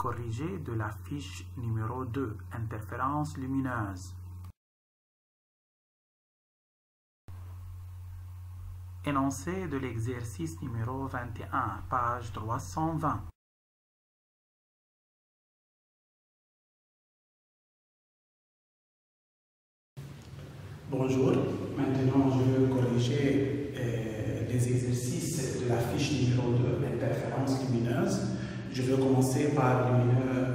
corrigé de la fiche numéro 2, interférence lumineuse. Énoncé de l'exercice numéro 21, page 320. Bonjour, maintenant je vais corriger les exercices de la fiche numéro 2, interférence lumineuse. Je vais commencer par le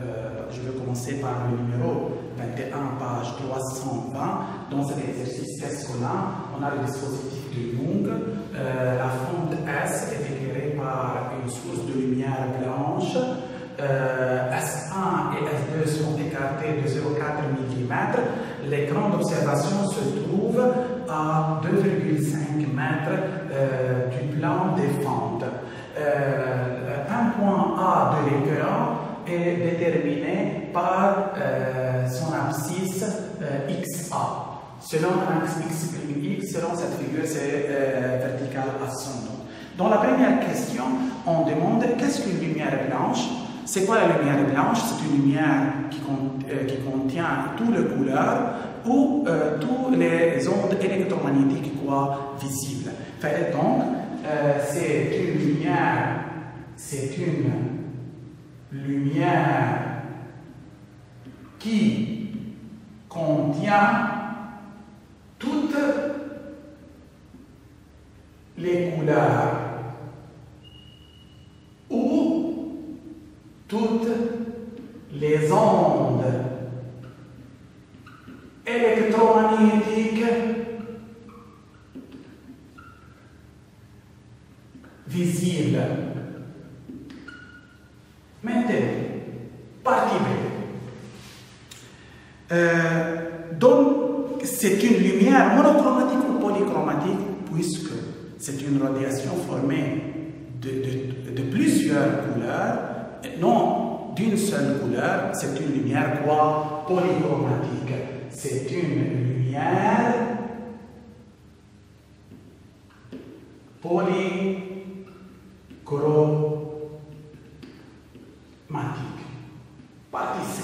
numéro 21, page 320. Dans cet exercice, qu'est-ce qu'on a? On a le dispositif de Young. La fonte S est éclairée par une source de lumière blanche. S1 et S2 sont écartés de 0,4 mm. L'écran d'observation se trouve à 2,5 m du plan des fentes. Un point A de l'écran est déterminé par son abscisse XA. Selon un axe X', selon cette figure, c'est vertical ascendant. Dans la première question, on demande qu'est-ce qu'une lumière blanche? C'est quoi la lumière blanche? C'est une lumière qui contient toutes les couleurs ou toutes les ondes électromagnétiques visibles. Donc, c'est une lumière qui contient toutes les couleurs ou toutes les ondes électromagnétiques visibles. Maintenant, partie B. Donc, c'est une lumière monochromatique ou polychromatique, puisque c'est une radiation formée de plusieurs couleurs, non d'une seule couleur. C'est une lumière quoi? Polychromatique. C'est une lumière polychromatique. Partie C.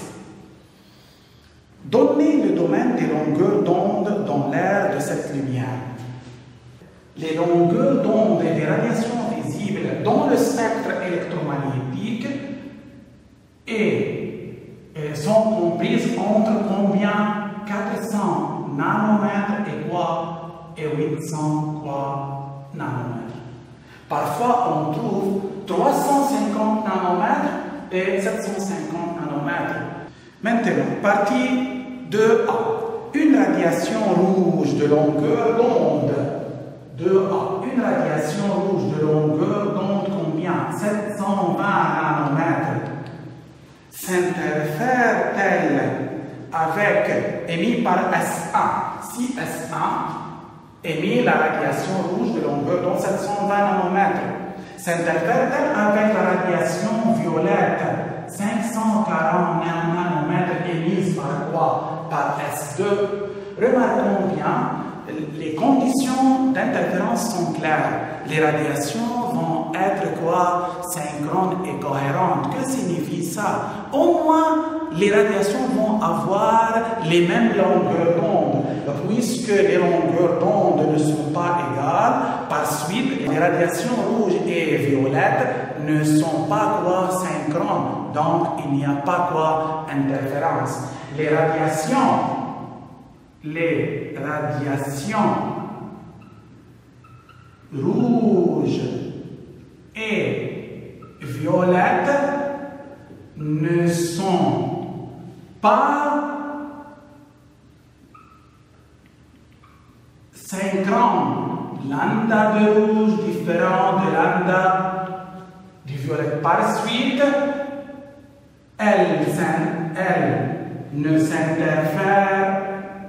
Donnez le domaine des longueurs d'onde dans l'air de cette lumière. Les longueurs d'onde et les radiations visibles dans le spectre électromagnétique sont comprises entre combien? 400 nanomètres et 800 nanomètres. Parfois, on trouve 350 nanomètres et 750 nanomètres. Maintenant, partie 2A. Une radiation rouge de longueur d'onde. 2A. Une radiation rouge de longueur d'onde combien? 720 nanomètres. S'interfère-t-elle avec émis par S1? Si S1 émet la radiation rouge de longueur d'onde 720 nanomètres, s'interfère-t-elle avec la radiation violette 540 nanomètres émise par quoi? Par S2. Remarquons bien, les conditions d'interférence sont claires. Les radiations vont être quoi? Synchrones et cohérentes. Que signifie ça? Au moins, les radiations vont avoir les mêmes longueurs d'onde. Puisque les longueurs d'onde ne sont pas égales, par suite, les radiations rouges et violettes ne sont pas synchrones. Donc, il n'y a pas interférence. Les radiations rouges et violettes ne sont pas synchrones. Lambda de rouge différent de lambda du violet. Par suite, elles ne s'interfèrent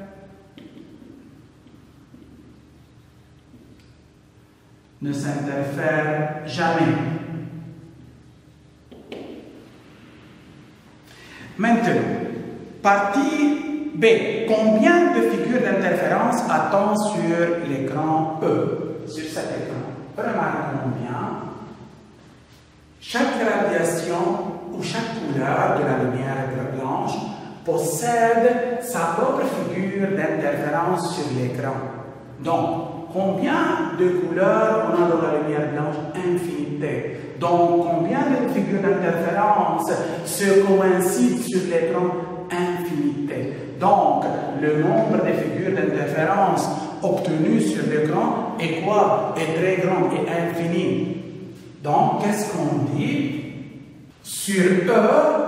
jamais. Maintenant, partie B. Combien de figures d'interférence a-t-on sur l'écran E? Sur cet écran. Remarquons bien, chaque radiation ou chaque couleur sa propre figure d'interférence sur l'écran. Donc, combien de couleurs on a dans la lumière blanche? Infinité. Donc, combien de figures d'interférence se coïncident sur l'écran? Infinité. Donc, le nombre de figures d'interférence obtenues sur l'écran est quoi? Est très grand et infini. Donc, qu'est-ce qu'on dit? Sur E,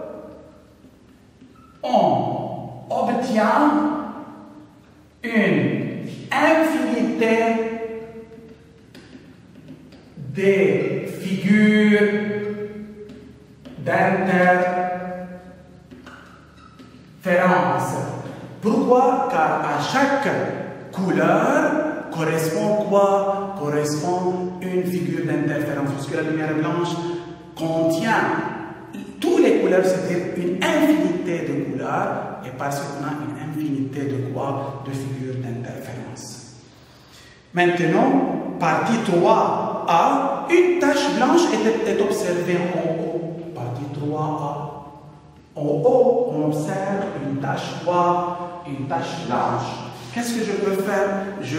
on obtient une infinité de figures d'interférence. Pourquoi? Car à chaque couleur correspond quoi? Correspond une figure d'interférence. Puisque la lumière blanche contient toutes les couleurs, c'est-à-dire une infinité de couleurs, et parce qu'on a une infinité de quoi? De figures d'interférence. Maintenant, partie 3A, une tache blanche est observée en haut. Partie 3A. En haut, on observe une tache quoi? Une tache blanche. Qu'est-ce que je peux faire? Je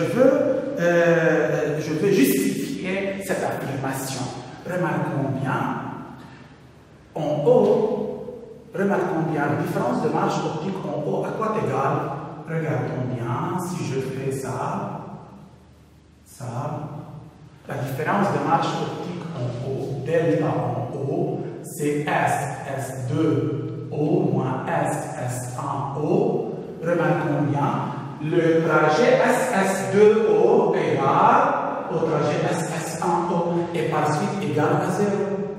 veux justifier cette affirmation. Remarquons bien. En haut, remarquons bien la différence de marge optique en haut. À quoi est égale? Regardons bien. Si je fais ça. La différence de marge optique en haut, delta en haut, c'est S2O moins S1O. Remarquons bien, le trajet SS2O égale au trajet SS1O et par suite égal à 0.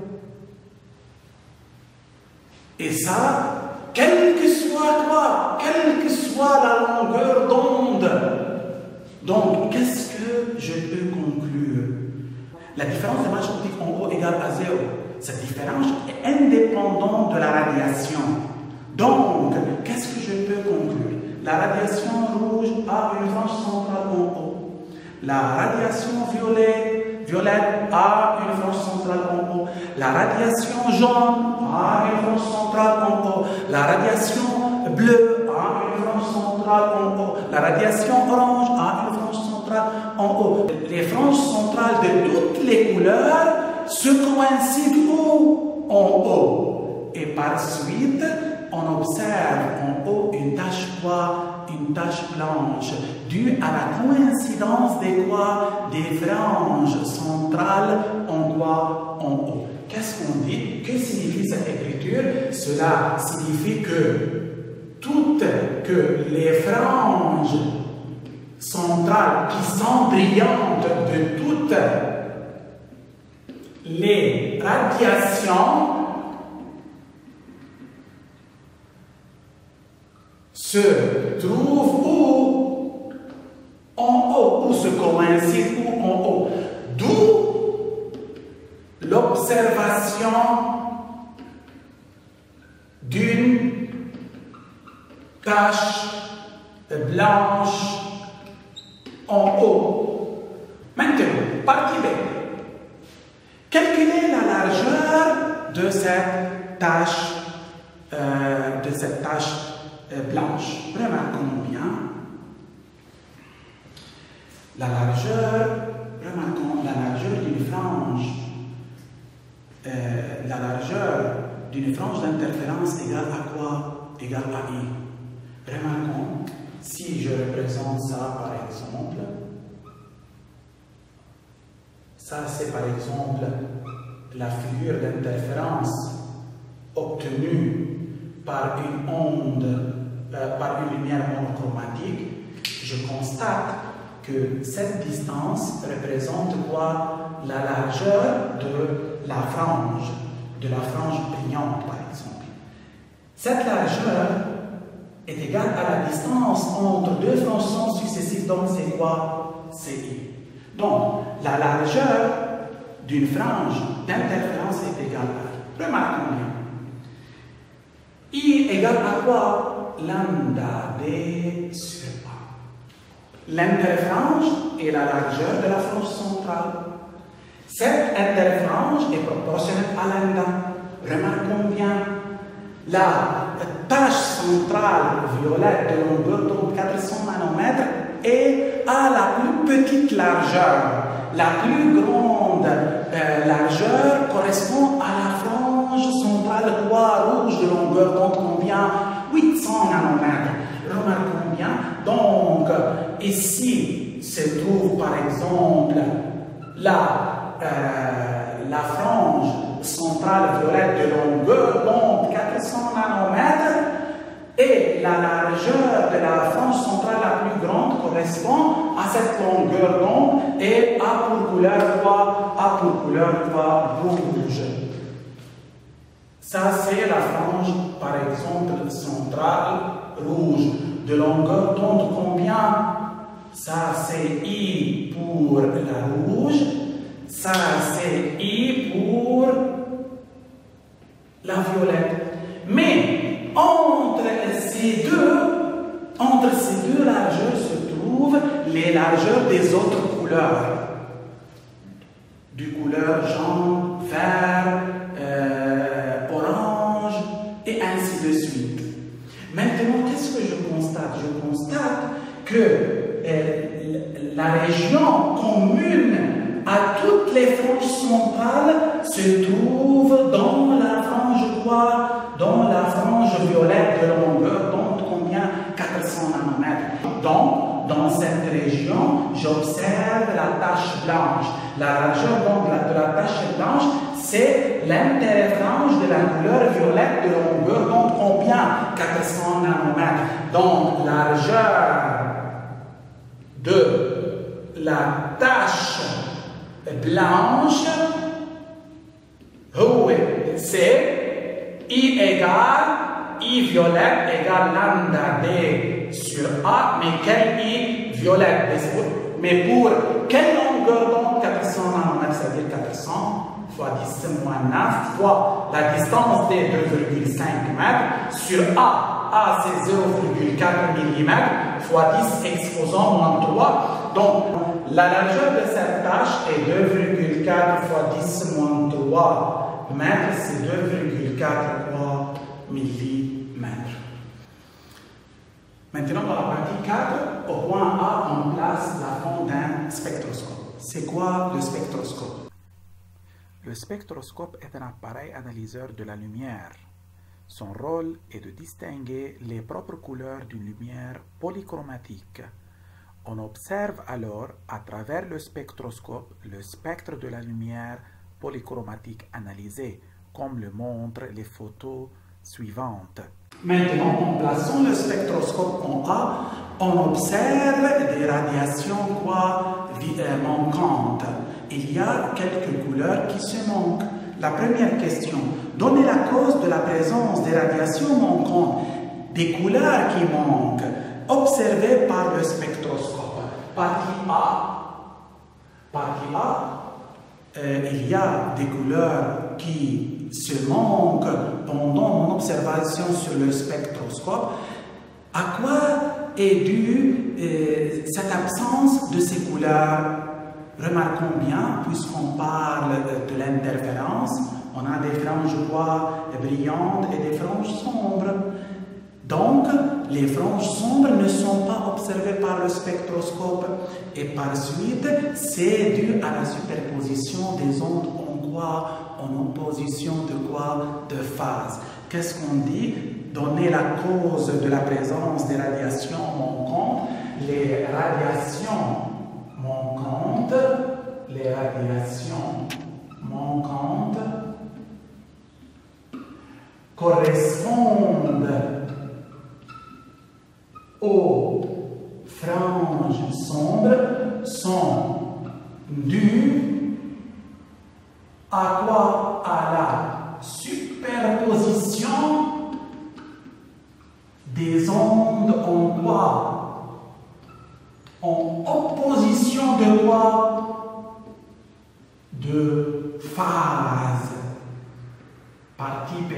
Et ça, quelle que soit quoi, quelle que soit la longueur d'onde. Donc, qu'est-ce que je peux conclure? La différence de marge optique en haut égale à 0. Cette différence est indépendante de la radiation. Donc, qu'est-ce que je peux conclure? La radiation rouge a une frange centrale en haut. La radiation violette a une frange centrale en haut. La radiation jaune a une frange centrale en haut. La radiation bleue a une frange centrale en haut. La radiation orange a une frange centrale en haut. Les franges centrales de toutes les couleurs se coïncident où? En haut. Et par suite, on observe en haut une tache quoi? Une tache blanche, due à la coïncidence des quoi? Des franges centrales en quoi? En haut. Qu'est-ce qu'on dit? Que signifie cette écriture? Cela signifie que les franges centrales qui sont brillantes de toutes les radiations se trouvent où? En haut, ou se coïncident où? En haut. D'où l'observation d'une tache blanche en haut. Maintenant, partie B. Calculez la largeur de cette tache blanche. Remarquons bien la largeur. Remarquons la largeur d'une frange. La largeur d'une frange d'interférence égale à quoi? Égale à I. Remarquons, si je représente ça par exemple, ça c'est par exemple la figure d'interférence obtenue par une lumière monochromatique. Je constate que cette distance représente quoi? La largeur de la frange brillante par exemple. Cette largeur est égale à la distance entre deux franges successives, donc c'est quoi? C'est I. Donc, la largeur d'une frange d'interférence est égale à I. Remarquons bien. I égale à quoi? Lambda D sur A. L'interfrange est la largeur de la frange centrale. Cette interfrange est proportionnelle à lambda. Remarquons bien, la tache centrale violette de longueur d'onde 400 nanomètres est à la plus petite largeur. La plus grande largeur correspond à la frange centrale rouge de longueur d'onde combien 800 nanomètres. Remarquons bien, donc ici se trouve par exemple la frange centrale violette de longueur d'onde 400 nanomètres et la largeur de la frange centrale la plus grande correspond à cette longueur d'onde et a pour couleur quoi? A pour couleur quoi? Rouge. Ça c'est la frange par exemple centrale rouge de longueur d'onde combien? Ça c'est I pour la rouge, ça c'est I pour la violette. Mais entre ces deux largeurs se trouvent les largeurs des autres couleurs. Du couleur jaune, vert, orange et ainsi de suite. Maintenant, qu'est-ce que je constate? Je constate que la région commune à toutes les franges centrales se trouve dans la frange quoi? Dans la frange violette de longueur d'onde combien? 400 nanomètres. Donc, dans cette région, j'observe la tache blanche. La largeur de la tache blanche, c'est l'interfrange de la couleur violette de longueur d'onde combien? 400 nanomètres. Donc, largeur de la tache blanche, c'est I égale I violette égale lambda D sur A, mais quel I violette? Mais pour quelle longueur d'onde? 400 nanomètres, c'est-à-dire 400 fois 10 moins 9 fois la distance des 2,5 mètres sur A c'est 0,4 mm fois 10 exposant moins 3. Donc la largeur de cette tâche est 2,4 fois 10 moins 3 mètres, c'est 2,4 fois millimètres. Maintenant, dans la partie 4, au point A, on place la forme d'un spectroscope. C'est quoi le spectroscope? Le spectroscope est un appareil analyseur de la lumière. Son rôle est de distinguer les propres couleurs d'une lumière polychromatique. On observe alors, à travers le spectroscope, le spectre de la lumière polychromatique analysée, comme le montrent les photos suivantes. Maintenant, en plaçant le spectroscope en A, on observe des radiations manquantes. Il y a quelques couleurs qui se manquent. La première question, donnez la cause de la présence des radiations manquantes, des couleurs qui manquent, observées par le spectroscope. Partie A, il y a des couleurs qui se manquent pendant mon observation sur le spectroscope. À quoi est due cette absence de ces couleurs? Remarquons bien, puisqu'on parle de l'interférence, on a des franges brillantes et des franges sombres. Donc, les franges sombres ne sont pas observées par le spectroscope. Et par suite, c'est dû à la superposition des ondes en opposition de quoi? De phase. Qu'est-ce qu'on dit? Donner la cause de la présence des radiations manquantes. Les radiations manquantes correspondent aux franges sombres, sont dues à quoi? À la superposition des ondes en quoi? En opposition de quoi? De phase. Partie B.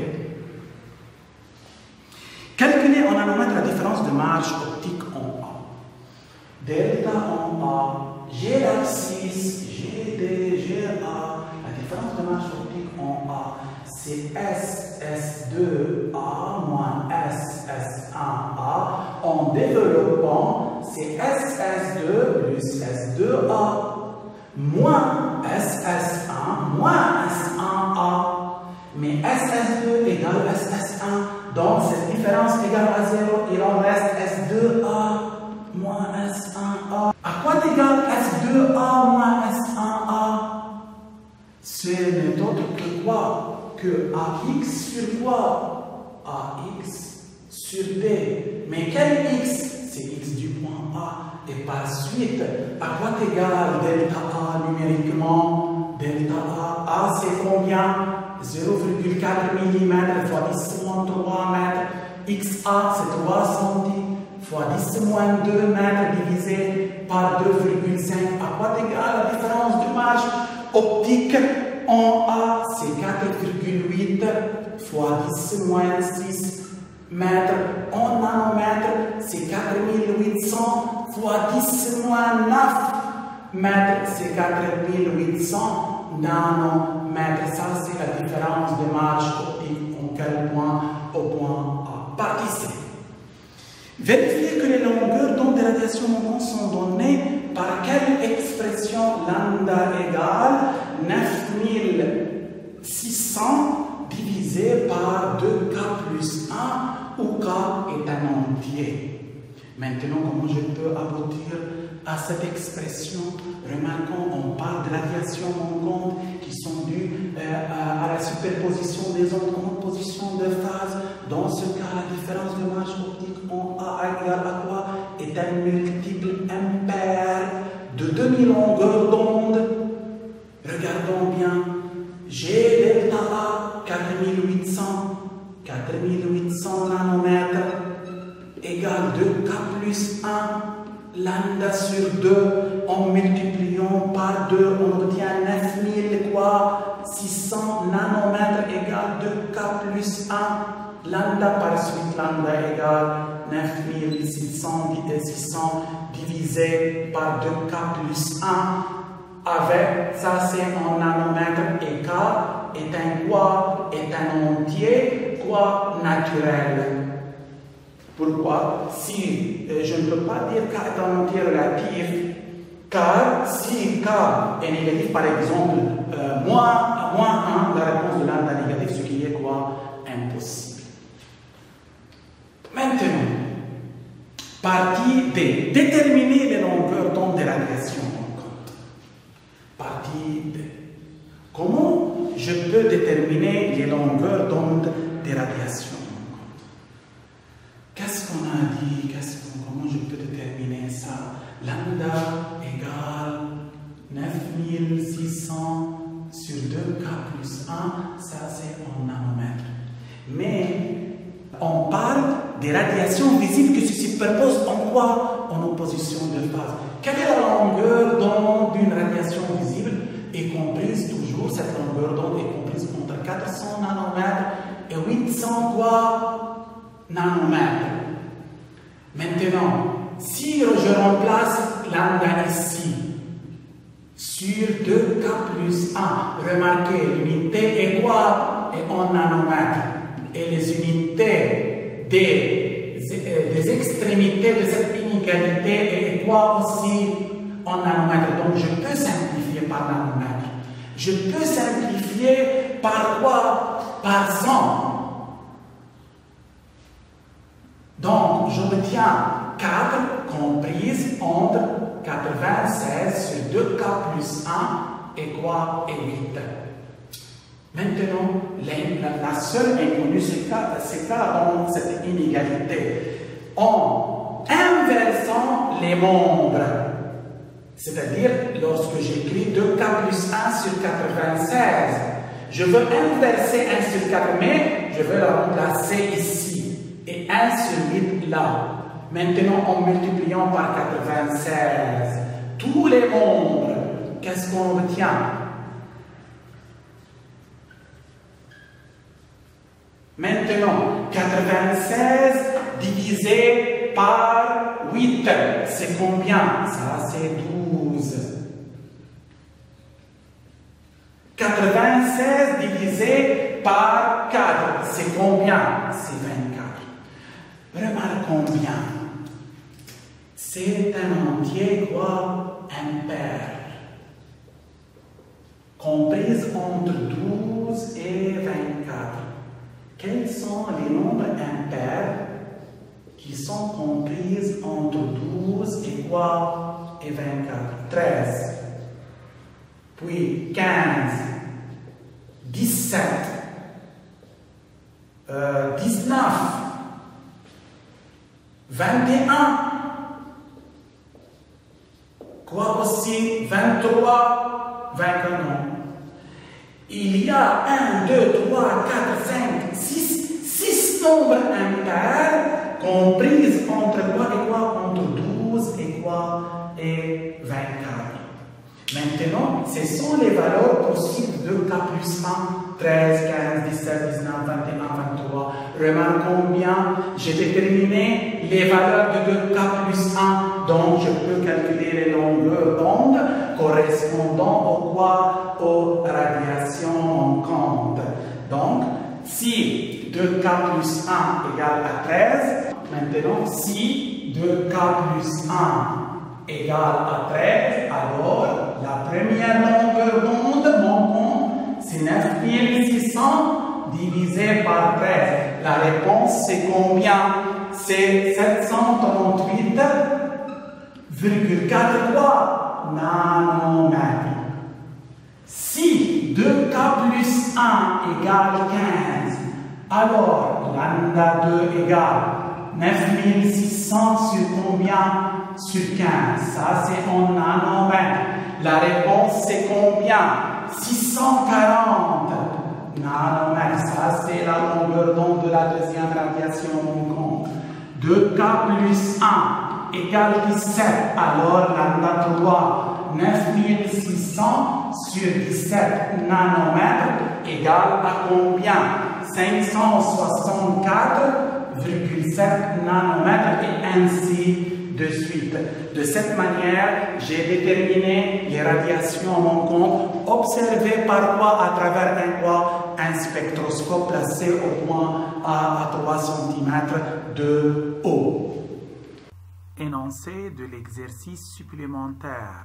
Calculez en nanomètres la différence de marge optique en A. Delta en A, G l'abscisse, GD, GA. La différence de marge optique en A, c'est S2A moins S développant, c'est SS2 plus S2A moins SS1 moins S1A. Mais SS2 égale SS1. Donc, cette différence égale à 0. Il en reste S2A moins S1A. À quoi égale S2A moins S1A? Ce n'est autre que quoi? Que AX sur quoi? AX sur D. Mais quel X? C'est X du point A. Et par suite, à quoi égale delta A numériquement? Delta A, c'est combien? 0,4 mm fois 10 moins 3 mètres. XA, c'est 3 cm fois 10 moins 2 mètres divisé par 2,5. À quoi égale la différence de marge optique en A? C'est 4,8 fois 10 moins 6 mètres. En nanomètres, c'est 4800 fois 10 moins 9 mètres. C'est 4800 nanomètres. Ça, c'est la différence de marge optique en quel point? Au point A. Partie C. Vérifiez que les longueurs d'onde de radiation montante sont données par quelle expression? Lambda égale 9600 divisé par 2K plus 1 où K est un entier. Maintenant, comment je peux aboutir à cette expression? Remarquons, on parle de radiations manquantes qui sont dues à la superposition des ondes en position de phase. Dans ce cas, la différence de marge optique en A égale à quoi? Est un multiple impair de demi-longueur d'onde. Regardons bien. J'ai delta A 4800 nanomètres égale 2K plus 1 lambda sur 2 en multipliant par 2 on obtient 9000 quoi 600 nanomètres égale 2K plus 1 lambda par suite lambda égale 9600 divisé par 2K plus 1 avec ça c'est en nanomètres et K est un quoi? Est un entier quoi? Naturel. Pourquoi? Si je ne peux pas dire K est un entier relatif, car si K est négatif, par exemple, moins 1, la réponse de lambda négatif, ce qui est quoi? Impossible. Maintenant, partie D. Déterminer les longueurs d'onde des radiations manquantes. Partie D. Comment je peux déterminer les longueurs d'onde des radiations? Qu'est-ce qu'on a dit? Comment je peux déterminer ça? Lambda égale 9600 sur 2K plus 1, ça c'est en nanomètres. Mais on parle des radiations visibles qui se superposent en quoi? En opposition de phase. Quelle est la longueur d'onde d'une radiation visible? Est comprise toujours, cette longueur d'onde est comprise entre 400 nanomètres et 800 quoi? Nanomètres. Maintenant, si je remplace lambda ici sur 2K plus 1, remarquez, l'unité est quoi? Est en nanomètres. Et les unités des extrémités de cette inégalité est quoi aussi? En nanomètres. Donc, je peux simplifier par nanomètres. Je peux simplifier par quoi? Par 100. Donc, j'obtiens 4 comprises entre 96 sur 2K plus 1 et quoi? Et 8. Maintenant, la seule inconnue, c'est dans cette inégalité. En inversant les nombres, c'est-à-dire lorsque j'écris 2K plus 1 sur 96, je veux inverser 1 sur 4, mais je veux la remplacer ici. Et 1 sur 8 là. Maintenant, en multipliant par 96, tous les nombres, qu'est-ce qu'on obtient? Maintenant, 96 divisé par 8, c'est combien? Ça, c'est 12. 96 divisé par 4, c'est combien? C'est 24. Remarquons bien, c'est un entier quoi impair, comprise entre 12 et 24. Quels sont les nombres impairs qui sont comprises entre 12 et quoi et 24? 13, puis 15, 17, 19, 21, quoi aussi 23, 21 non. Il y a 1, 2, 3, 4, 5, 6 nombres impairs comprises entre quoi et quoi? Entre 12 et quoi et 24. Maintenant, ce sont les valeurs possibles de K plus 1, 13, 15, 17, 19, 21, 23. Remarquons bien, j'ai déterminé les valeurs de 2K plus 1, donc je peux calculer les longueurs d'onde correspondant au quoi? Aux radiations manquantes. Donc, si 2K plus 1 égale à 13, maintenant, si 2K plus 1 égale à 13, alors la première longueur d'onde manquante, c'est 9600 divisé par 13. La réponse, c'est combien? C'est 738,43 nanomètres. Si 2K plus 1 égale 15, alors lambda 2 égale 9600 sur combien? Sur 15. Ça, c'est en nanomètres. La réponse, c'est combien? 640 nanomètres. Ça, c'est la longueur d'onde de la deuxième radiation manquante. 2K plus 1 égale 17. Alors, lambda 3, 9600 sur 17 nanomètres égale à combien? 564,7 nanomètres et ainsi de suite. De cette manière, j'ai déterminé les radiations manquantes observées par quoi? À travers un quoi? Un spectroscope placé au point à 3 cm de haut. Énoncé de l'exercice supplémentaire.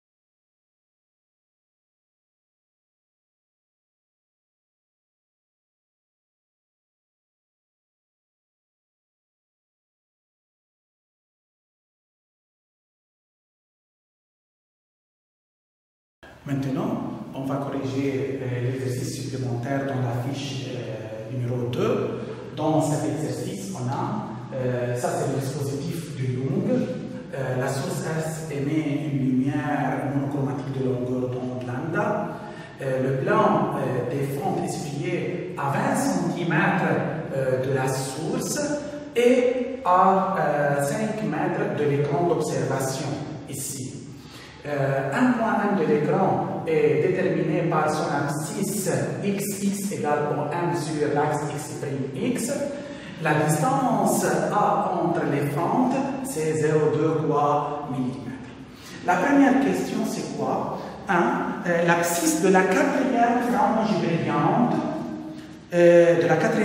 Maintenant, on va corriger l'exercice supplémentaire dans la fiche numéro 2. Dans cet exercice, on a, ça c'est le dispositif de Young. La source S émet une lumière monochromatique de longueur d'onde lambda. Le plan des fentes est situé à 20 cm de la source et à 5 mètres de l'écran d'observation, ici. Un point M de l'écran est déterminé par son abscisse XX égale au M sur l'axe X'. La distance A entre les fentes, c'est 0,2 mm. La première question, c'est quoi? L'abscisse de la quatrième frange brillante est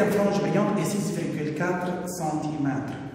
6,4 cm.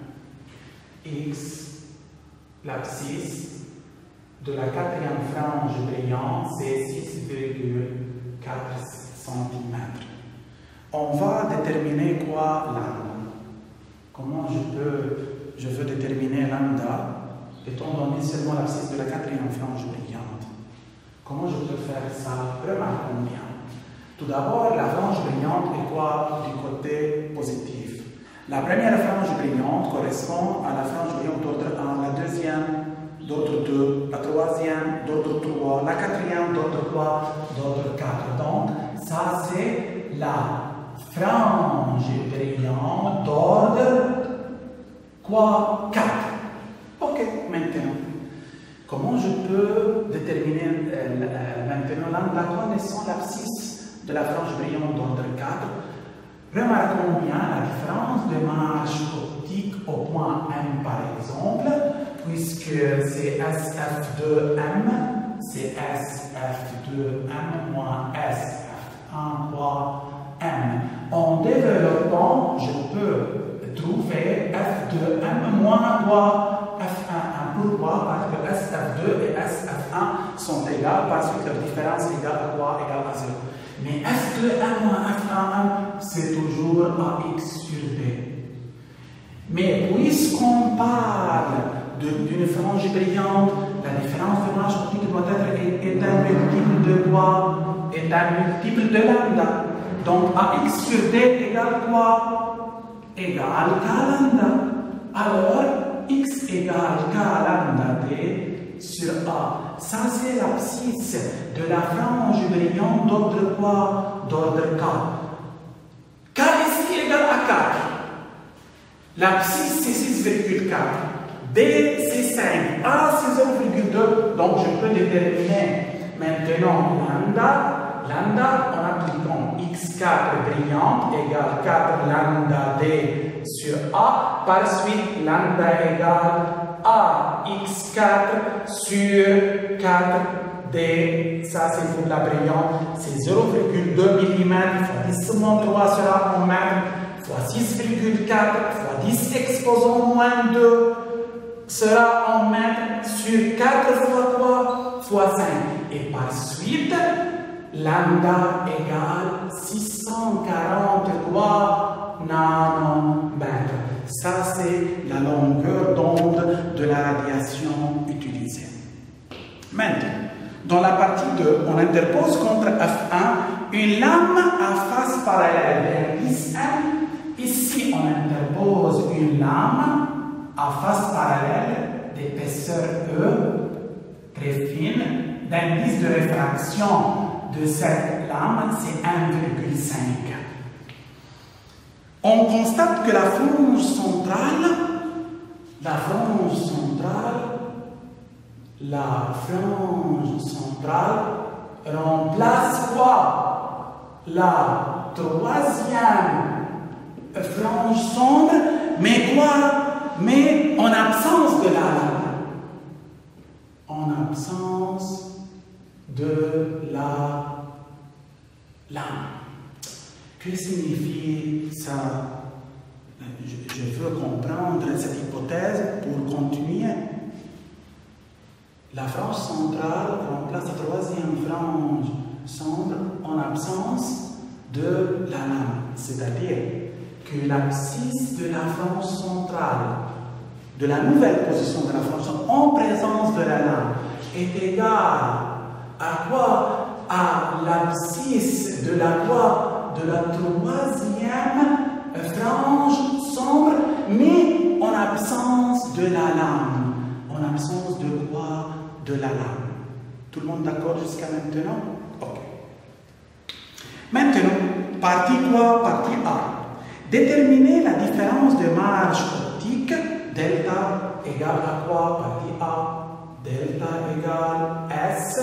X, l'abscisse de la quatrième frange brillante, c'est 6,4 cm. On va déterminer quoi? Lambda. Comment je veux déterminer lambda étant donné seulement l'abscisse de la quatrième frange brillante? Comment je peux faire ça? Remarquons bien. Tout d'abord, la frange brillante est quoi? Du côté positif. La première frange brillante correspond à la frange brillante d'ordre 1, la deuxième d'ordre 2, la troisième d'ordre 3, la quatrième d'ordre 3, d'ordre 4. Donc, ça c'est la frange brillante d'ordre quoi? 4. Ok, maintenant. Comment je peux déterminer maintenant lambda connaissant l'abscisse de la frange brillante d'ordre 4? Remarquons bien la différence de marge optique au point M par exemple, puisque c'est SF2M, c'est SF2M moins SF1 fois M. En développant, je peux trouver F2M moins quoi? F1 pour que SF2 et SF1 sont égales, par suite leur différence égale à quoi? Égale à 0. Mais F2M moins F1M, c'est toujours AX sur D. Mais puisqu'on parle d'une frange brillante, la différence de marge optique doit être est un multiple de quoi? Est un multiple de lambda. Donc AX sur D égale quoi? Égale K lambda. Alors, X égale K lambda D sur A. Ça, c'est l'abscisse de la frange brillante d'ordre quoi? D'ordre K. K ici égale à 4. L'abscisse, c'est 6,4. B, c'est 5. A, c'est 0,2. Donc, je peux déterminer maintenant lambda. Lambda, en appliquant x4 brillante égale 4 lambda D sur A. Par suite, lambda égale A x4 sur 4D. Ça, c'est pour la brillante. C'est 0,2 mm fois 10 moins 3 sera en mètre fois 6,4 fois 10 exposant moins 2 sera en mètre sur 4 fois quoi? Fois 5. Et par suite, lambda égale 643 nanomètres. Ça, c'est la longueur d'onde de la radiation utilisée. Maintenant, dans la partie 2, on interpose contre F1 une lame à face parallèle d'indice M. Ici, on interpose une lame à face parallèle d'épaisseur E, très fine, d'indice de réfraction de cette lame, c'est 1,5. On constate que la frange centrale remplace quoi? La troisième frange sombre, mais quoi? Mais en absence de la lame. En absence de la lame. Que signifie ça? Je veux comprendre cette hypothèse pour continuer. La frange centrale remplace la troisième frange sombre en absence de la lame. C'est-à-dire que l'abscisse de la frange centrale, de la nouvelle position de la frange centrale en présence de la lame, est égale à quoi? À l'abscisse de la quoi? De la troisième frange sombre, mais en absence de la lame. En absence de quoi? De la lame. Tout le monde d'accord jusqu'à maintenant? Ok. Maintenant, partie quoi? Partie A. Déterminer la différence de marge optique, delta égale à quoi? Partie A. Delta égale S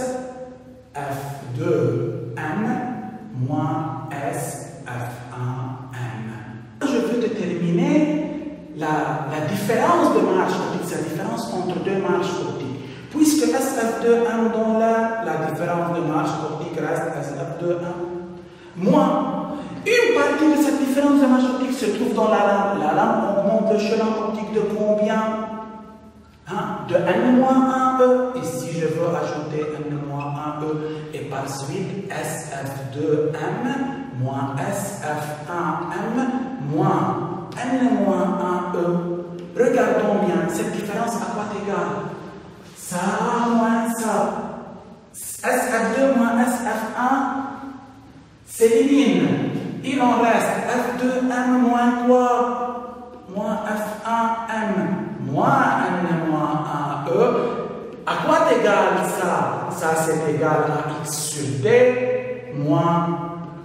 F2M moins S F1M. Je veux déterminer la différence de marge optique, c'est la différence entre deux marges optiques. Puisque SF2M dans la différence de marge optique reste SF2M moins. Une partie de cette différence de marge optique se trouve dans la lame. La lame augmente le chemin optique de combien? De N-1E. Et si je veux ajouter N-1E et par suite SF2M moins SF1M moins N-1E. Regardons bien, cette différence à quoi égale? Ça moins ça. SF2 moins SF1 s'élimine. Il en reste F2M moins quoi? Moins F1M moins N-1E. À quoi égale ça? Ça c'est égal à X sur D moins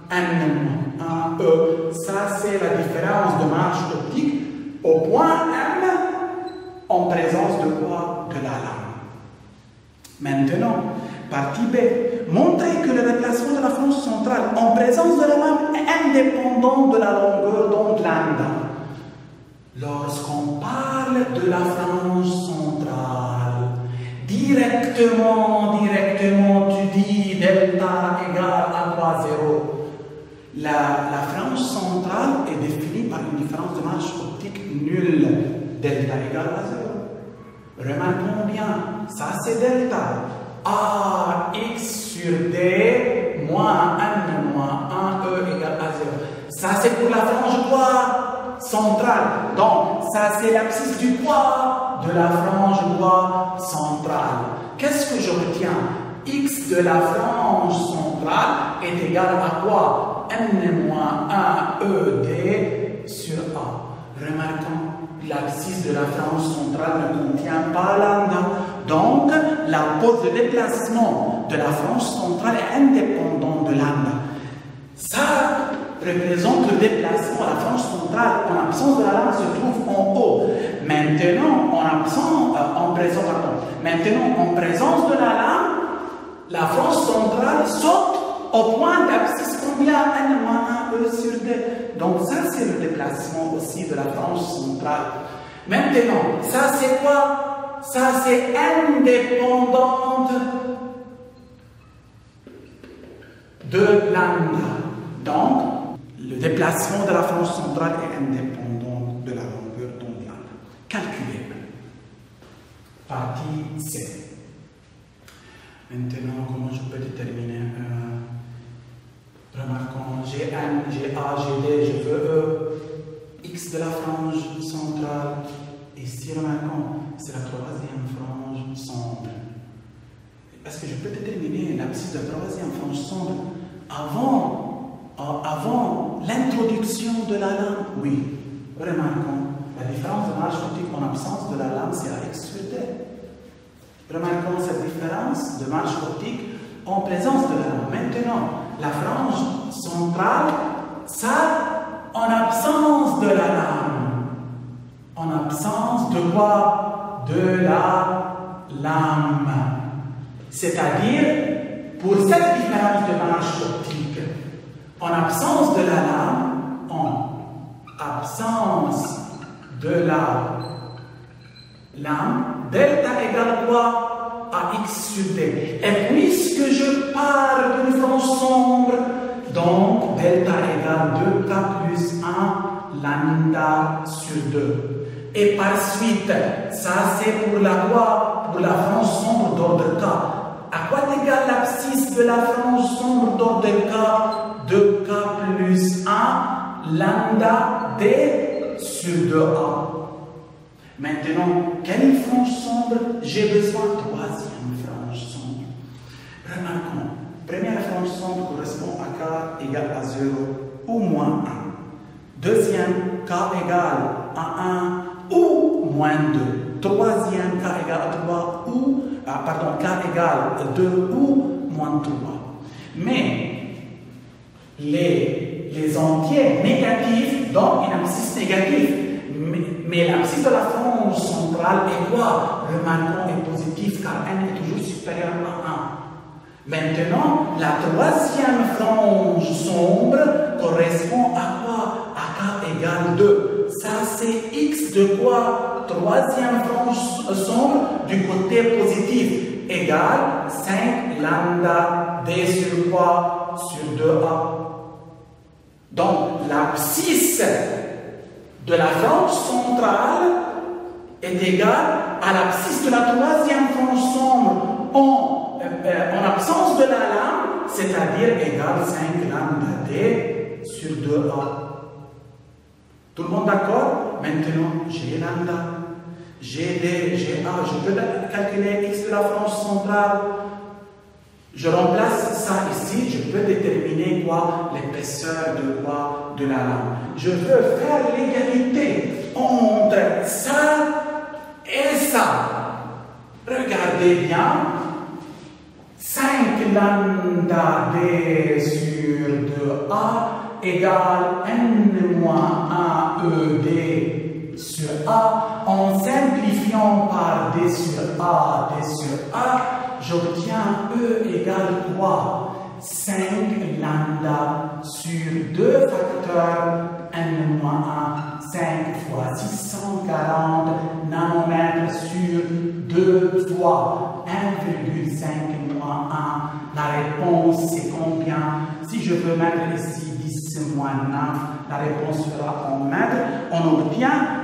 N-1E. Ça c'est la différence de marge optique au point M en présence de quoi? De la lame. Maintenant, partie B. Montrer que le déplacement de la frange centrale en présence de la lame est indépendant de la longueur d'onde lambda. Lorsqu'on parle de la frange centrale, directement, tu dis delta égale à quoi? 0. La frange centrale est définie par une différence de marge optique nulle. Delta égale à 0. Remarquons bien, ça c'est delta. AX sur D moins N moins 1 E égale à 0. Ça c'est pour la frange quoi? Centrale. Donc, ça c'est l'abscisse du quoi de la frange quoi centrale. Qu'est-ce que je retiens? X de la frange centrale est égal à quoi? N moins 1 ED sur A. Remarquons, l'abscisse de la frange centrale ne contient pas lambda. Donc, la pose de déplacement de la frange centrale est indépendante de lambda. Ça représente le déplacement. La frange centrale, en absence de la lambda, se trouve en haut. Maintenant, en présence de la lambda, la frange centrale saute au point d'abscisse combien? N-1 E sur D. Donc ça c'est le déplacement aussi de la frange centrale. Maintenant, ça c'est quoi? Ça c'est indépendante de lambda. Donc, le déplacement de la frange centrale est indépendant de la longueur d'onde lambda. Calculez. Partie C. Maintenant, comment je peux déterminer? Remarquons, j'ai N, j'ai A, j'ai D, je veux E. X de la frange centrale. Ici, remarquons, c'est la troisième frange sombre. Est-ce que je peux déterminer l'abscisse de la troisième frange sombre avant l'introduction de la lame? Oui. Remarquons, la différence de marge optique en absence de la lame, c'est AX sur D. Remarquons cette différence de marge optique en présence de la lame. Maintenant, la frange centrale, ça, en absence de la lame. En absence de quoi? De la lame. C'est-à-dire, pour cette différence de marge optique, en absence de la lame, delta égale quoi? À x sur d. Et puisque je pars d'une frange sombre, donc delta égale 2k plus 1 lambda sur 2. Et par suite, ça c'est pour la quoi? Pour la frange sombre d'ordre k. À quoi est égale l'abscisse de la frange sombre d'ordre k? 2k plus 1 lambda d sur 2a. Maintenant, quelle frange sombre? J'ai besoin de troisième frange sombre. Remarquons, première frange sombre correspond à k égale à 0 ou moins 1. Deuxième, k égale à 1 ou moins 2. Troisième, k égale à 3 ou, k égale à 2 ou moins 3. Mais les entiers négatifs donnent une abscisse négative. Mais l'abscisse de la frange centrale est quoi? Remarquons est positif car n est toujours supérieur à 1. Maintenant, la troisième frange sombre correspond à quoi? À k égale 2. Ça c'est x de quoi? Troisième frange sombre du côté positif égale 5 lambda d sur quoi? Sur 2a. Donc l'abscisse de la frange centrale est égale à l'abscisse de la troisième frange sombre en absence de la lame, c'est-à-dire égale 5 lambda d sur 2a. Tout le monde d'accord? Maintenant, j'ai lambda, j'ai d, j'ai a. Je peux calculer x de la frange centrale. Je remplace ça ici, je peux déterminer quoi? L'épaisseur de quoi? De la lame. Je veux faire l'égalité entre ça et ça. Regardez bien. 5 lambda d sur 2a égale n moins 1 ed sur a. En simplifiant par d sur a, j'obtiens E égale quoi? 5 lambda sur 2 facteurs n-1, 5 fois 640 nanomètres sur 2 fois 1,5 moins 1. La réponse c'est combien? Si je veux mettre ici 10 moins 9, la réponse sera en mètres. On obtient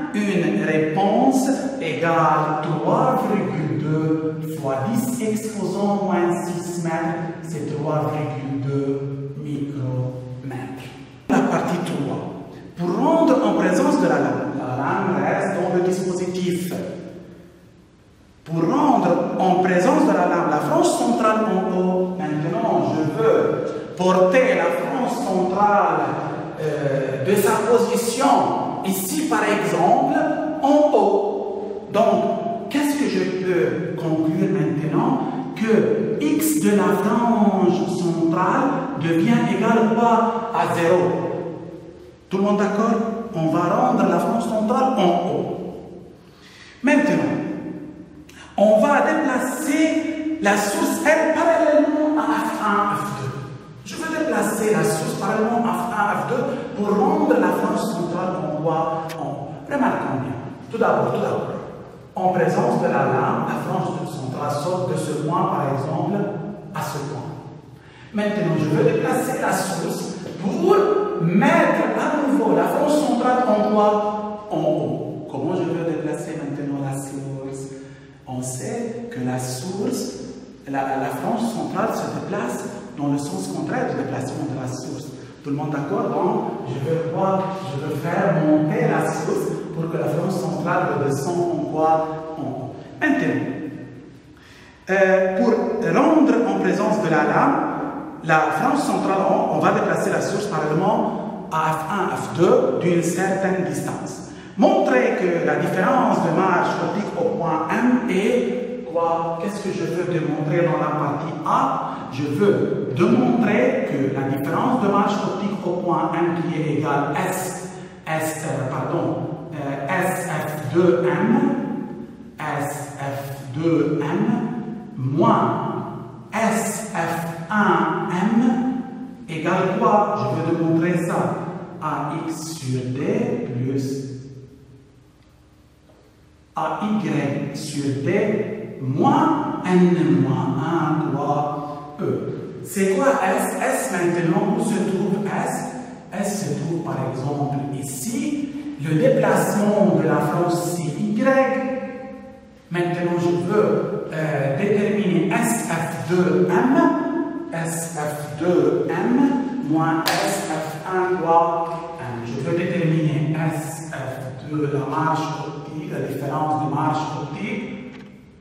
une réponse égale 3,2 fois 10 exposant moins 6 mètres, c'est 3,2 micromètres. La partie 3. Pour rendre en présence de la lame reste dans le dispositif. Pour rendre en présence de la lame la frange centrale en haut, maintenant je veux porter la frange centrale de sa position ici par exemple en haut. Donc qu'est-ce que je peux conclure maintenant? Que x de la frange centrale devient égal quoi? À 0. Tout le monde d'accord? On va rendre la frange centrale en haut. Maintenant, on va déplacer la source L parallèlement à F1, F2. Je veux déplacer la source parallèlement à F1, F2 pour rendre la frange centrale en quoi? En haut. Remarquons bien. Tout d'abord, en présence de la lame, la frange centrale saute de ce point, par exemple, à ce point. Maintenant, je veux déplacer la source pour mettre à nouveau la frange centrale en quoi? En haut. Comment je veux déplacer maintenant la source? On sait que la source, la frange centrale se déplace dans le sens contraire du déplacement de la source. Tout le monde d'accord? Donc, je veux faire monter la source pour que la frange centrale redescende en quoi? En haut. Maintenant, pour rendre en présence de la lame, la frange centrale en haut, on va déplacer la source parallèlement à F1, F2 d'une certaine distance. Montrer que la différence de marge optique au point M est quoi? Qu'est-ce que je veux démontrer dans la partie A? Je veux démontrer que la différence de marge optique au point M qui est égale SF2M moins SF1M égale quoi? Je veux démontrer ça. AX sur D plus AY sur D moins N moins 1 fois E. C'est quoi S? S maintenant, où se trouve S? S se trouve par exemple ici. Le déplacement de la frange c'est Y. Maintenant, je veux déterminer SF2M. SF2M moins SF1 fois M. Je veux déterminer SF2, la marge optique, la différence de marge optique.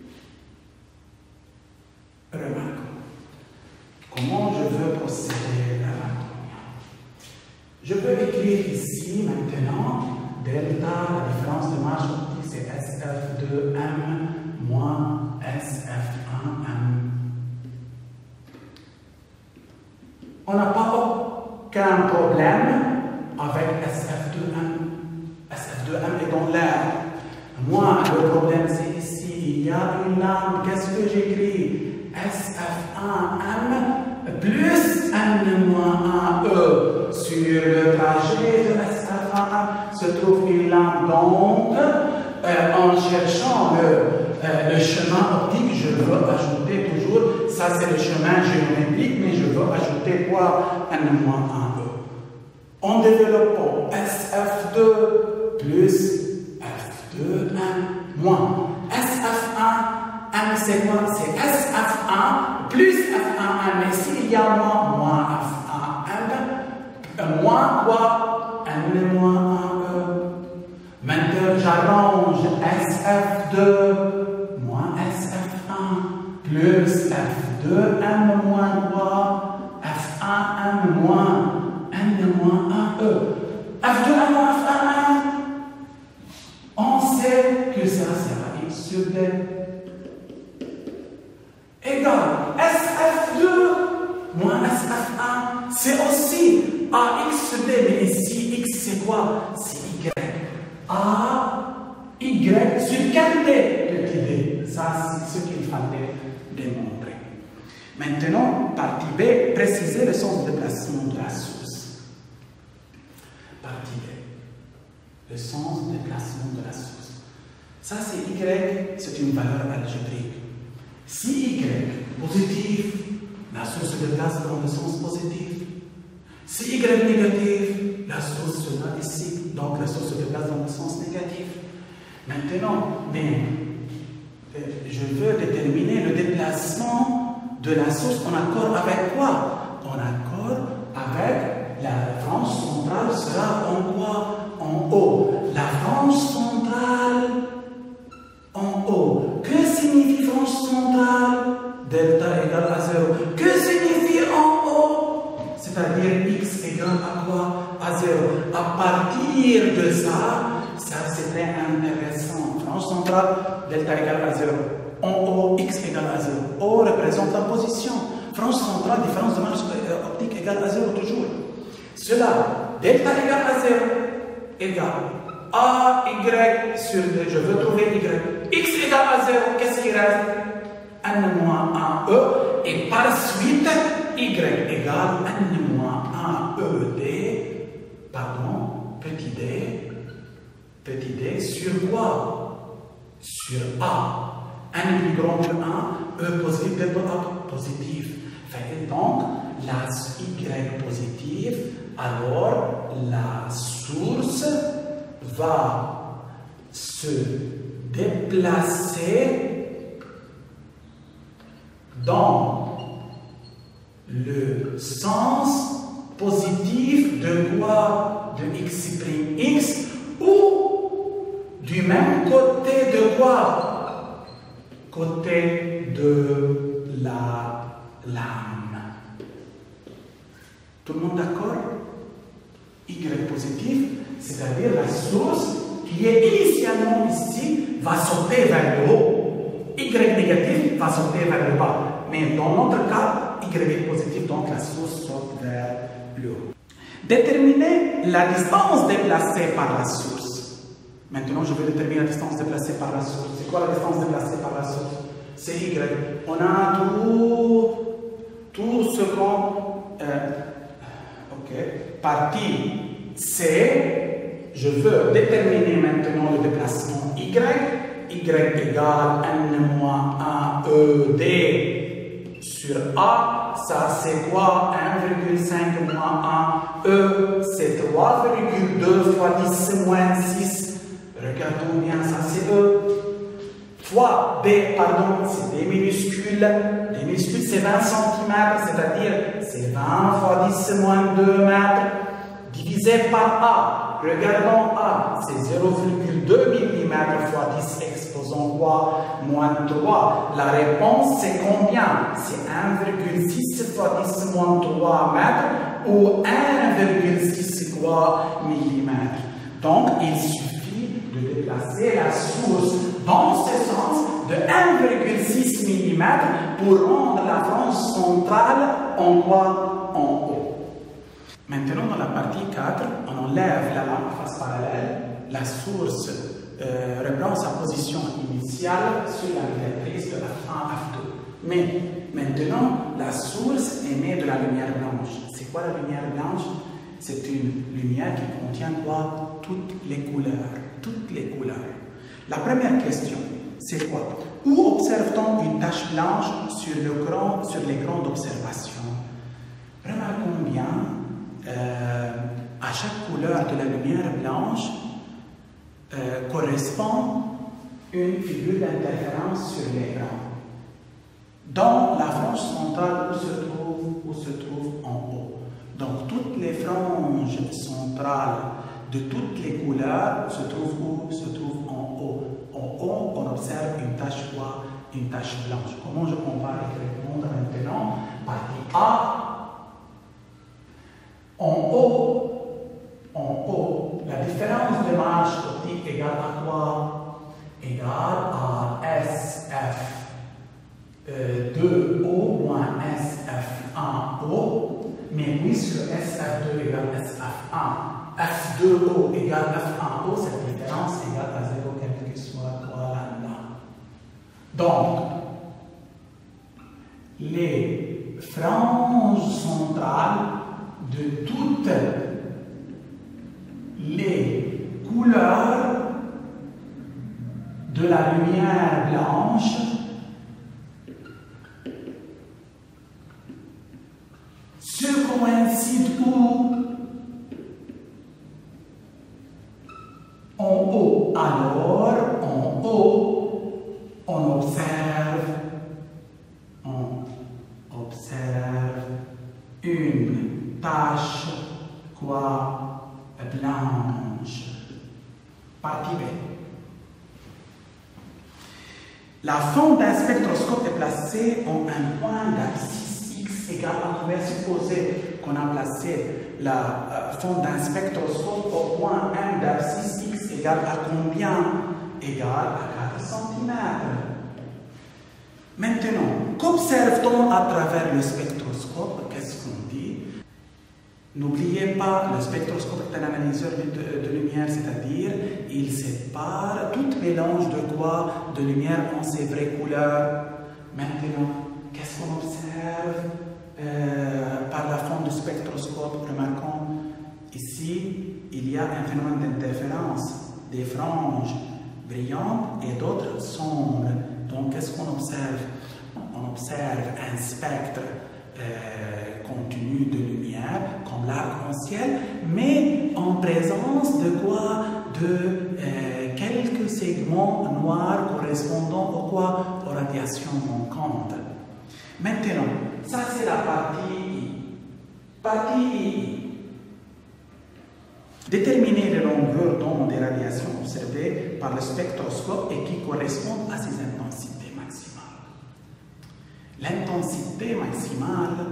Remarquons. Comment je veux procéder à l'anatomie? Je peux écrire ici maintenant delta, la différence de marge optique c'est SF2M moins SF1M. On n'a pas aucun problème avec SF2M. SF2M est dans l'air. Moi, le problème c'est ici, il y a une lame. Qu'est-ce que j'écris? SF1M plus N-1E. Sur le trajet de SF1M se trouve une lame. Donc, en cherchant le chemin optique, je veux ajouter toujours, ça c'est le chemin géométrique, mais je veux ajouter quoi? N-1E. En développant SF2 plus F2M moins SF1, M c'est quoi? C'est SF1 plus F1M, mais s'il y a moins F1M, moins quoi? N-1E. Maintenant, j'arrange SF2 moins SF1 plus F2M moins quoi? F1M moins N-1E. F2M moins F1M. On sait que ça sera X sur D égale SF2 moins SF1. C'est aussi AX sur D, mais ici X c'est quoi? C'est Y. A, Y sur quel D? Petit D. Ça, c'est ce qu'il fallait démontrer. Maintenant, partie B, préciser le sens de déplacement de la source. Partie B. Le sens de déplacement de la source. Ça, c'est Y, c'est une valeur algébrique. Si Y positif, la source se déplace dans le sens positif. Si Y négatif, la source sera ici donc la source se déplace dans le sens négatif. Maintenant, je veux déterminer le déplacement de la source en accord avec quoi? En accord avec la frange centrale sera en quoi? En haut. La frange centrale en haut. Que signifie frange centrale? Delta égale à 0. Que signifie en haut? C'est-à-dire x égale à quoi? À 0. À partir de ça c'est très intéressant. Frange centrale, delta égale à 0. En haut, x égale à 0. O représente la position. Frange centrale, différence de marge optique égale à 0 toujours. Cela, delta égale à 0 égale a, y sur 2. Je veux trouver y. X égale à 0, qu'est-ce qui reste? N moins 1 E. Et par suite, y égale N moins 1 E D. Pardon, petit d sur quoi? Sur A. N est plus grand que 1, E positif, delta A positif. Fait donc, la Y positive, alors la source va se déplacer dans le sens positif de quoi? De x', ou du même côté de quoi? Côté de la lame. Tout le monde d'accord? Y positif, c'est-à-dire la source qui est initialement ici, va sauter vers le haut. Y négatif va sauter vers le bas. Mais dans notre cas, Y est positif, donc la source saute vers le haut. Déterminer la distance déplacée par la source. Maintenant, je vais déterminer la distance déplacée par la source. C'est quoi la distance déplacée par la source? C'est Y. On a tout ce qu'on... Partie C, je veux déterminer maintenant le déplacement Y. Y égale N-1 ED sur A. Ça, c'est quoi? 1,5 moins 1 E, c'est 3,2 fois 10 moins 6. Regardons bien, ça c'est E. Fois B, pardon, c'est des minuscules. Les minuscules, c'est 20 cm, c'est-à-dire c'est 20 fois 10 moins 2 mètres, divisé par A. Regardons A, c'est 0,2 mm fois 10 exposant quoi? Moins 3. La réponse, c'est combien? C'est 1,6 fois 10 moins 3 mètres ou 1,6 quoi millimètres. Donc, il suffit de déplacer la source dans ce sens de 1,6 mm pour rendre la frange centrale en quoi? En haut. Maintenant, dans la partie 4, on enlève la lampe face parallèle. La source reprend sa position initiale sur la directrice de F1, F2. Mais maintenant, la source émet de la lumière blanche. C'est quoi la lumière blanche? C'est une lumière qui contient quoi? Toutes les couleurs. Toutes les couleurs. La première question, c'est quoi? Où observe-t-on une tache blanche sur l'écran d'observation? Remarquons bien, à chaque couleur de la lumière blanche correspond une figure d'interférence sur l'écran. Dans la frange centrale, où se trouve en haut. Donc, toutes les franges centrales de toutes les couleurs se trouvent où? Se trouvent en haut. En haut, on observe une tache quoi? Une tache blanche. Comment je compare et répondre maintenant? Partie A. En haut, la différence de marge optique égale à quoi? Égale à SF 2O moins SF1O. Mais puisque SF2 égale SF1, F2O égale F1O, cette différence égale à 0, quel que soit quoi lambda. Donc, les franges centrales de toutes les couleurs de la lumière blanche se coïncident où? En haut, alors, en haut, on observe une tache, blanche. Partie B. La fente d'un spectroscope est placée en un point d'abscisse X égale, on va supposer qu'on a placé la fente d'un spectroscope au point M d'abscisse X égale à combien? Égale à 4 cm. Maintenant, qu'observe-t-on à travers le spectroscope? Qu'est-ce qu'on dit? N'oubliez pas, le spectroscope est un analyseur de lumière, c'est-à-dire il sépare tout mélange de quoi? De lumière en ses vraies couleurs. Maintenant, qu'est-ce qu'on observe par la fente du spectroscope? Remarquons, ici, il y a un phénomène d'interférence, des franges brillantes et d'autres sombres. Donc, qu'est-ce qu'on observe? On observe un spectre continu de lumière, comme l'arc-en-ciel, mais en présence de quoi? De quelques segments noirs correspondant au quoi? Aux radiations manquantes. Maintenant, ça c'est la partie I. Partie I. Déterminer les longueurs d'onde des radiations observées par le spectroscope et qui correspondent à ces intensités maximales. L'intensité maximale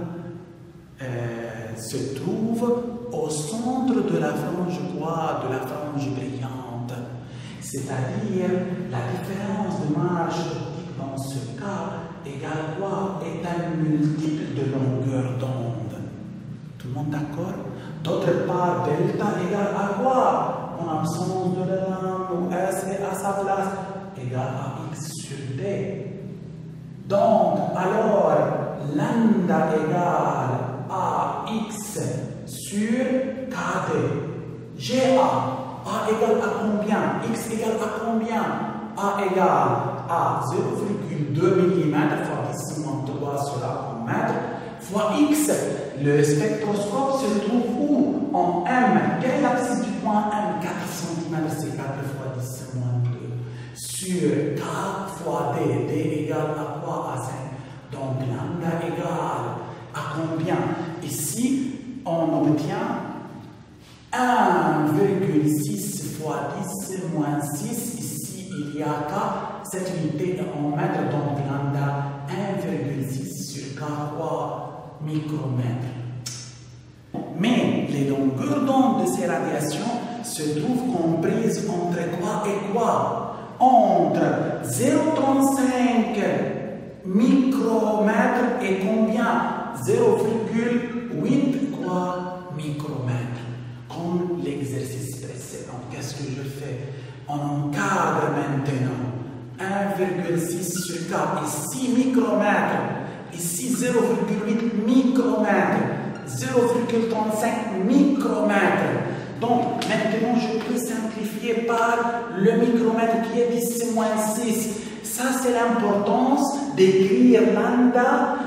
se trouve au centre de la frange quoi? De la frange brillante. C'est-à-dire la différence de marge optique dans ce cas égale quoi? Est un multiple de longueur d'onde. Tout le monde d'accord? D'autre part, delta égale à quoi? En absence de l'élan, où S est à sa place, égale à X sur D. Donc, alors, lambda égale à X sur KD. GA, A égale à combien? X égale à combien? A égale à 0,2 mm fois 10 moins 3 sur A en mètre fois X. Le spectroscope se trouve où? En M. Quelle est l'abscisse du point M? 4 cm, c'est 4 fois 10 moins 2. Sur K fois D. D égale à quoi? À 5. Donc lambda égale à combien? Ici, on obtient 1,6 fois 10 moins 6. Ici, il y a K. Cette unité est en mètres, donc lambda 1,6 sur K quoi? Micromètres. Mais les longueurs d'onde de ces radiations se trouvent comprises entre quoi et quoi? Entre 0,35 micromètres et combien? 0,8 quoi? Micromètres. Comme l'exercice précédent. Qu'est-ce que je fais? On encadre maintenant 1,6 sur K et 6 micromètres. Ici 0,8 micromètres, 0,35 micromètres. Donc maintenant je peux simplifier par le micromètre qui est 10 moins 6. Ça c'est l'importance d'écrire lambda,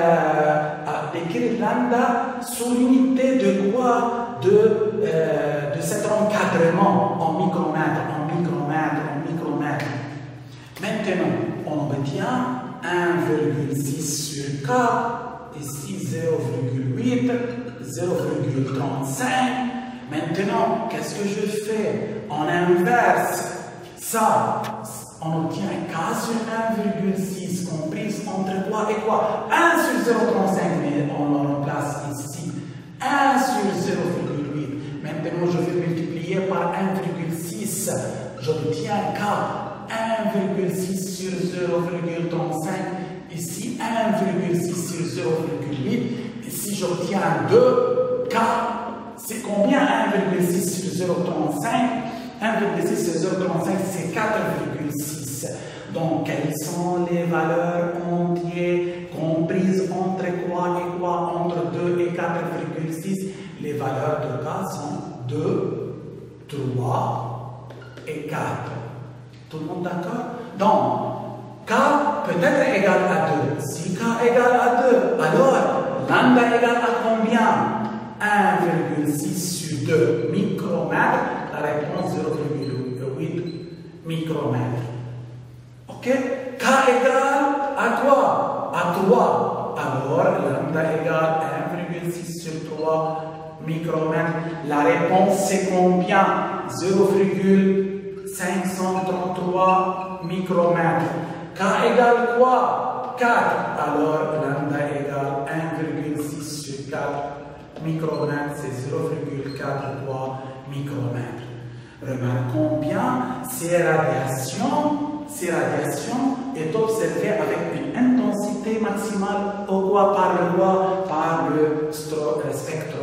sous l'unité de quoi? De cet encadrement en micromètre, en micromètre, en micromètre. Maintenant on obtient 1,6 sur K, ici 0,8, 0,35. Maintenant, qu'est-ce que je fais? On inverse ça. On obtient K sur 1,6 comprise entre quoi et quoi? 1 sur 0,35, mais on le remplace ici. 1 sur 0,8. Maintenant, je vais multiplier par 1,6. J'obtiens K. 1,6 sur 0,35, ici 1,6 sur 0,8, ici j'obtiens 2K, c'est combien 1,6 sur 0,35? 1,6 sur 0,35 c'est 4,6. Donc quelles sont les valeurs entières comprises entre quoi et quoi? Entre 2 et 4,6. Les valeurs de K sont 2, 3 et 4. Tout le monde d'accord? Donc, K peut être égal à 2. Si K égale à 2, alors lambda égale à combien? 1,6 sur 2 micromètres. La réponse 0,8. micromètres. Ok? K égale à quoi? À 3. Alors, lambda égale 1,6 sur 3 micromètres. La réponse, c'est combien? 0,533 micromètres. K égale quoi? 4. Alors, lambda égale 1,6 sur 4 micromètres, c'est 0,43 micromètres. Remarquons bien, ces radiations est observée avec une intensité maximale par le spectroscope.